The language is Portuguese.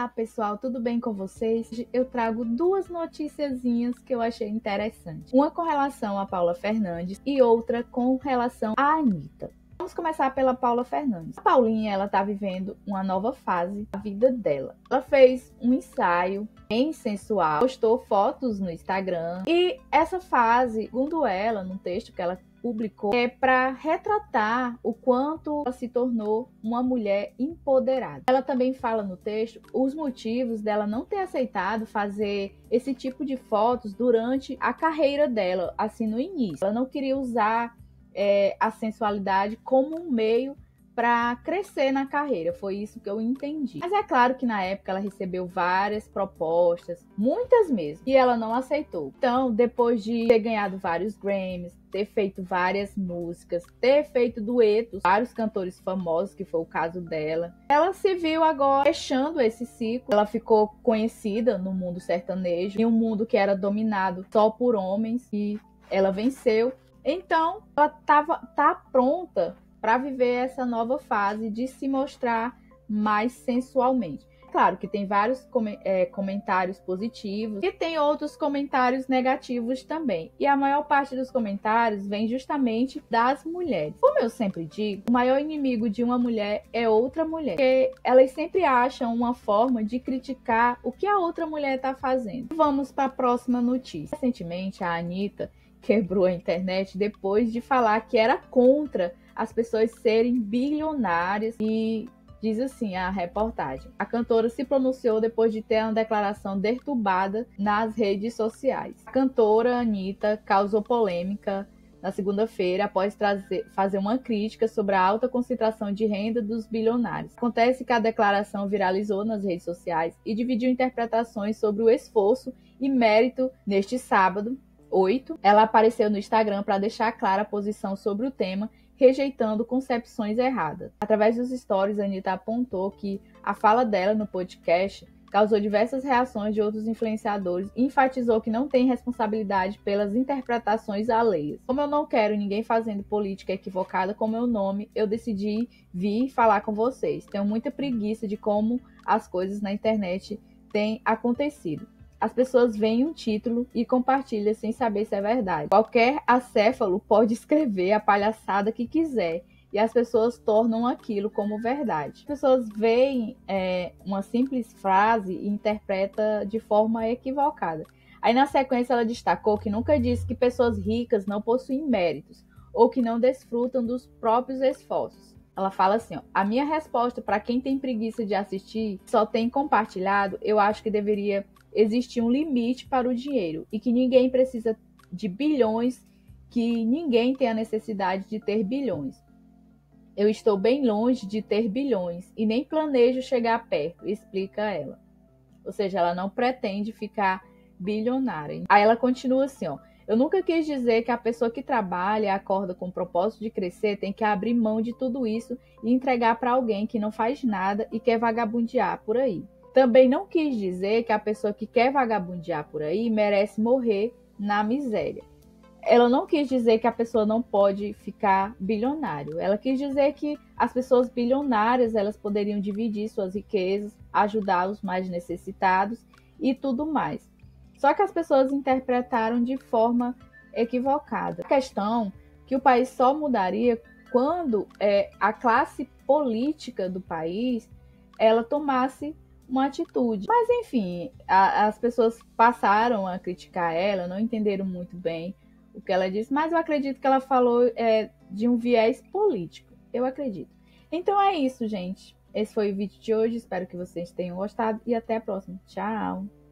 Olá pessoal, tudo bem com vocês? Eu trago duas noticiazinhas que eu achei interessantes. Uma com relação a Paula Fernandes e outra com relação a Anitta. Vamos começar pela Paula Fernandes. A Paulinha, ela tá vivendo uma nova fase da vida dela. Ela fez um ensaio bem sensual, postou fotos no Instagram e essa fase, segundo ela, num texto que ela publicou, é para retratar o quanto ela se tornou uma mulher empoderada. Ela também fala no texto os motivos dela não ter aceitado fazer esse tipo de fotos durante a carreira dela, assim, no início. Ela não queria usar a sensualidade como um meio para crescer na carreira, foi isso que eu entendi. Mas é claro que na época ela recebeu várias propostas, muitas mesmo, e ela não aceitou. Então, depois de ter ganhado vários Grammys, ter feito várias músicas, ter feito duetos com vários cantores famosos, que foi o caso dela, ela se viu agora fechando esse ciclo. Ela ficou conhecida no mundo sertanejo, em um mundo que era dominado só por homens, e ela venceu. Então, ela tá pronta para viver essa nova fase de se mostrar mais sensualmente. Claro que tem vários comentários positivos e tem outros comentários negativos também. E a maior parte dos comentários vem justamente das mulheres. Como eu sempre digo, o maior inimigo de uma mulher é outra mulher. Porque elas sempre acham uma forma de criticar o que a outra mulher está fazendo. Vamos para a próxima notícia. Recentemente, a Anitta quebrou a internet depois de falar que era contra as pessoas serem bilionárias e diz assim a reportagem. A cantora se pronunciou depois de ter uma declaração perturbada nas redes sociais. A cantora Anitta causou polêmica na segunda-feira após fazer uma crítica sobre a alta concentração de renda dos bilionários. Acontece que a declaração viralizou nas redes sociais e dividiu interpretações sobre o esforço e mérito. Neste sábado 8, ela apareceu no Instagram para deixar clara a posição sobre o tema, rejeitando concepções erradas. Através dos stories, a Anitta apontou que a fala dela no podcast causou diversas reações de outros influenciadores e enfatizou que não tem responsabilidade pelas interpretações alheias. Como eu não quero ninguém fazendo política equivocada com meu nome, eu decidi vir falar com vocês. Tenho muita preguiça de como as coisas na internet têm acontecido. As pessoas veem um título e compartilham sem saber se é verdade. Qualquer acéfalo pode escrever a palhaçada que quiser e as pessoas tornam aquilo como verdade. As pessoas veem uma simples frase e interpretam de forma equivocada. Aí na sequência ela destacou que nunca disse que pessoas ricas não possuem méritos ou que não desfrutam dos próprios esforços. Ela fala assim, ó, a minha resposta para quem tem preguiça de assistir, só tem compartilhado, eu acho que deveria existir um limite para o dinheiro e que ninguém precisa de bilhões, que ninguém tem a necessidade de ter bilhões. Eu estou bem longe de ter bilhões e nem planejo chegar perto, explica ela. Ou seja, ela não pretende ficar bilionária. Aí ela continua assim, ó. Eu nunca quis dizer que a pessoa que trabalha e acorda com o propósito de crescer tem que abrir mão de tudo isso e entregar para alguém que não faz nada e quer vagabundear por aí. Também não quis dizer que a pessoa que quer vagabundear por aí merece morrer na miséria. Ela não quis dizer que a pessoa não pode ficar bilionário. Ela quis dizer que as pessoas bilionárias elas poderiam dividir suas riquezas, ajudar os mais necessitados e tudo mais. Só que as pessoas interpretaram de forma equivocada. A questão é que o país só mudaria quando a classe política do país ela tomasse uma atitude. Mas enfim, as pessoas passaram a criticar ela, não entenderam muito bem o que ela disse, mas eu acredito que ela falou de um viés político. Eu acredito. Então é isso, gente. Esse foi o vídeo de hoje. Espero que vocês tenham gostado e até a próxima. Tchau!